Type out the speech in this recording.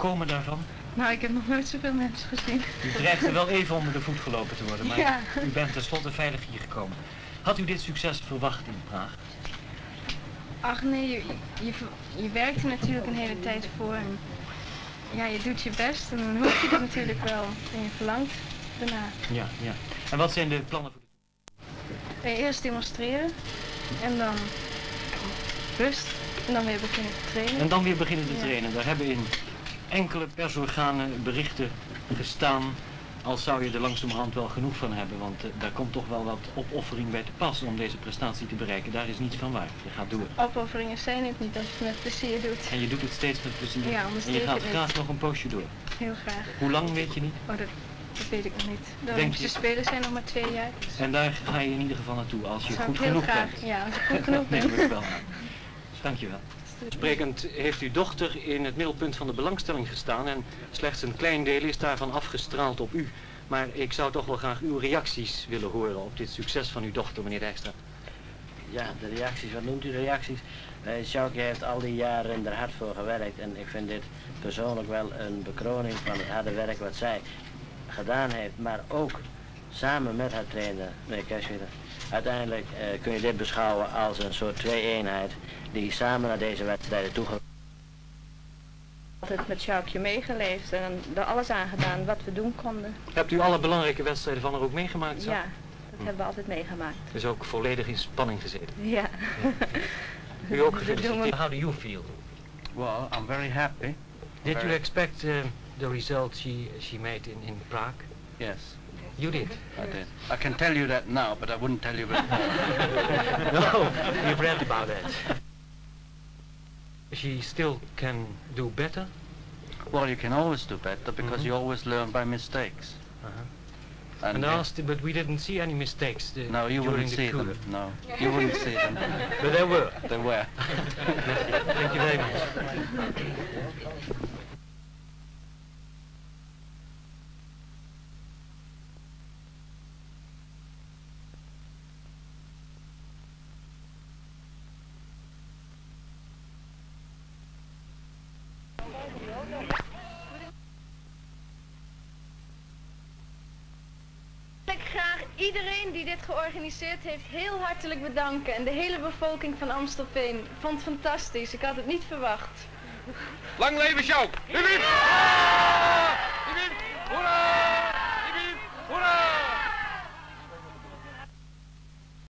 voorkomen daarvan? Nou, ik heb nog nooit zoveel mensen gezien. U dreigde wel even onder de voet gelopen te worden, maar Ja. u bent tenslotte veilig hier gekomen. Had u dit succes verwacht in Praag? Ach nee, je werkt er natuurlijk een hele tijd voor. En ja, je doet je best en dan hoop je dat natuurlijk wel. En je verlangt daarna. Ja, ja. En wat zijn de plannen voor de... Eerst demonstreren en dan rust en dan weer beginnen te trainen. En dan weer beginnen te Ja. trainen. Daar hebben in enkele persorganen berichten gestaan, als zou je er langzamerhand wel genoeg van hebben, want daar komt toch wel wat opoffering bij te pas om deze prestatie te bereiken. Daar is niets van waar. Je gaat door. Opofferingen zijn het niet als je het met plezier doet. En je doet het steeds met plezier. Ja, anders en je deed gaat ik het graag niet. nog een poosje door. Heel graag. Hoe lang weet je niet? Oh, dat weet ik nog niet. De Denk Olympische je- Spelen zijn nog maar 2 jaar. Dus En daar ga je in ieder geval naartoe als je zou goed ik heel genoeg graag, bent. ja, als ik goed genoeg ben. Neem ik wel aan. Dankjewel. Sprekend heeft uw dochter in het middelpunt van de belangstelling gestaan en slechts een klein deel is daarvan afgestraald op u. Maar ik zou toch wel graag uw reacties willen horen op dit succes van uw dochter, meneer Dijkstra. Ja, de reacties, wat noemt u de reacties? Sjoukje heeft al die jaren er hard voor gewerkt en ik vind dit persoonlijk wel een bekroning van het harde werk wat zij gedaan heeft, maar ook samen met haar trainer, meneer Keschwiller. Uiteindelijk kun je dit beschouwen als een soort twee-eenheid die samen naar deze wedstrijden toe gaat. Altijd met Sjoukje meegeleefd en er alles aan gedaan wat we doen konden. Hebt u alle belangrijke wedstrijden van haar ook meegemaakt? Zo? Ja, dat hebben we altijd meegemaakt. Dus ook volledig in spanning gezeten. Ja. U ook Dat gefeliciteerd. doen we. How do you feel? Well, I'm very happy. Did you expect the result she made in Prague? Yes, You did. I did. I can tell you that now, but I wouldn't tell you before. No, you've read about that. She still can do better? Well, you can always do better because Mhm. you always learn by mistakes. And And asked, but we didn't see any mistakes no, you during wouldn't the see coup. them. No, you wouldn't see them. But there were. They were. Thank you very much. Ik graag iedereen die dit georganiseerd heeft heel hartelijk bedanken. En de hele bevolking van Amstelveen. Ik vond het fantastisch. Ik had het niet verwacht. Lang leven Sjouk! Hup, hup!